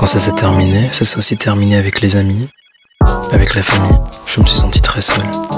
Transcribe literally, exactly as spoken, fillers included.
Quand ça s'est terminé, ça s'est aussi terminé avec les amis, avec la famille. Je me suis senti très seul.